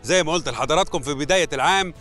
زي ما قلت لحضراتكم في بداية العام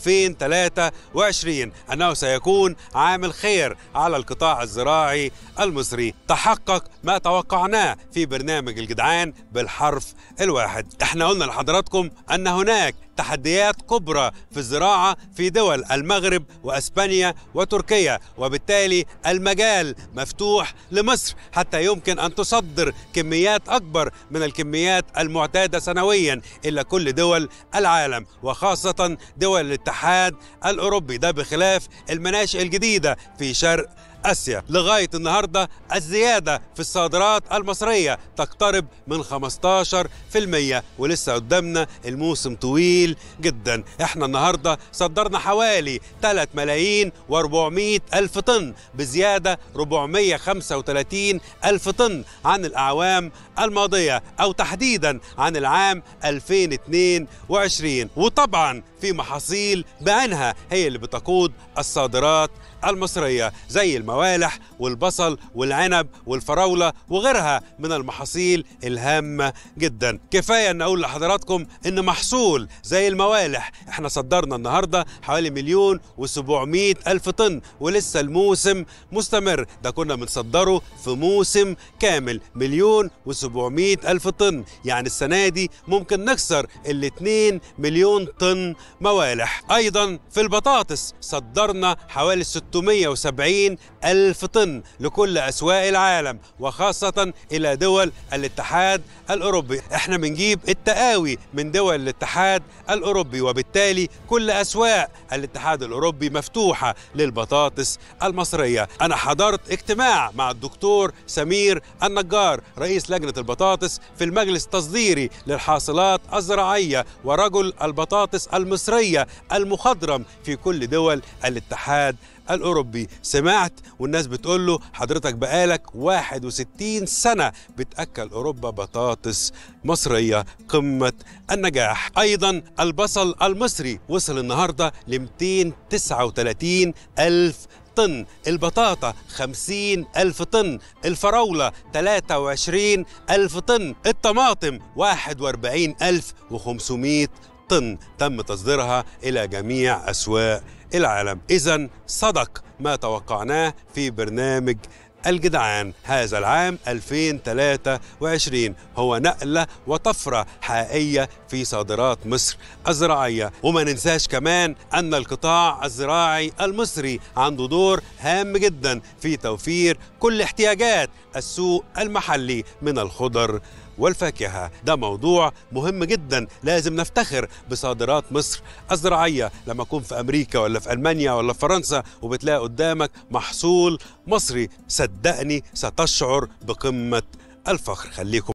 2023 أنه سيكون عام الخير على القطاع الزراعي المصري. تحقق ما توقعناه في برنامج الجدعان بالحرف الواحد. احنا قلنا لحضراتكم أن هناك تحديات كبرى في الزراعة في دول المغرب وأسبانيا وتركيا، وبالتالي المجال مفتوح لمصر حتى يمكن أن تصدر كميات أكبر من الكميات المعتادة سنويا إلى كل دول العالم وخاصة دول الاتحاد الأوروبي، ده بخلاف المناشئ الجديدة في شرق آسيا. لغاية النهاردة الزيادة في الصادرات المصرية تقترب من 15%، ولسه قدامنا الموسم طويل جدا. احنا النهاردة صدرنا حوالي 3,400,000 طن بزيادة 435,000 طن عن الأعوام الماضية، أو تحديدا عن العام 2022. وطبعا في محاصيل بعينها هي اللي بتقود الصادرات المصرية زي الموالح والبصل والعنب والفراولة وغيرها من المحاصيل الهامة جدا. كفاية أن أقول لحضراتكم أن محصول زي الموالح احنا صدرنا النهاردة حوالي 1,700,000 طن، ولسه الموسم مستمر. ده كنا بنصدره في موسم كامل 1,700,000 طن، يعني السنة دي ممكن نكسر 2 مليون طن موالح. أيضا في البطاطس صدرنا حوالي 670,000 طن لكل أسواق العالم وخاصة إلى دول الاتحاد الأوروبي. احنا بنجيب التقاوي من دول الاتحاد الأوروبي، وبالتالي كل أسواق الاتحاد الأوروبي مفتوحة للبطاطس المصرية. أنا حضرت اجتماع مع الدكتور سمير النجار رئيس لجنة البطاطس في المجلس التصديري للحاصلات الزراعية ورجل البطاطس المصرية المخضرم في كل دول الاتحاد الأوروبي. سمعت والناس بتقول له حضرتك بقالك 61 سنة بتأكل أوروبا بطاطس مصرية. قمة النجاح. أيضا البصل المصري وصل النهاردة ل 239,000 طن، البطاطا 50,000 طن، الفراولة 23,000 طن، الطماطم 41,500 طن تم تصديرها إلى جميع أسواق العالم. إذن صدق ما توقعناه في برنامج الجدعان. هذا العام 2023 هو نقلة وطفرة حقيقية في صادرات مصر الزراعية. وما ننساش كمان أن القطاع الزراعي المصري عنده دور هام جدا في توفير كل احتياجات السوق المحلي من الخضر والفاكهة. ده موضوع مهم جدا، لازم نفتخر بصادرات مصر الزراعية. لما أكون في أمريكا ولا في ألمانيا ولا في فرنسا وبتلاقي قدامك محصول مصري، صدقني ستشعر بقمة الفخر. خليكم